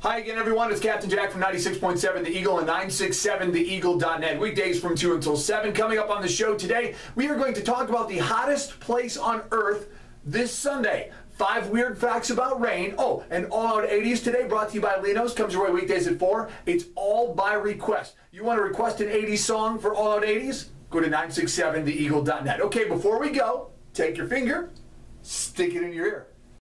Hi again, everyone. It's Captain Jack from 96.7 The Eagle and 967theeagle.net. Weekdays from 2 until 7. Coming up on the show today, we are going to talk about the hottest place on earth this Sunday. 5 weird facts about rain. Oh, and All Out 80's today, brought to you by Lino's. Comes your way weekdays at 4. It's all by request. You want to request an 80s song for All Out 80's? Go to 967theeagle.net. Okay, before we go, take your finger, stick it in your ear.